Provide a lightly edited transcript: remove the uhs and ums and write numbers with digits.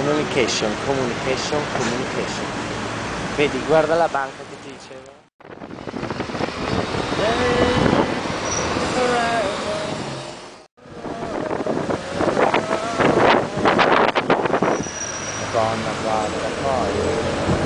Communication. Vedi, guarda la banca che ti dicevo. Madonna, guarda, poi.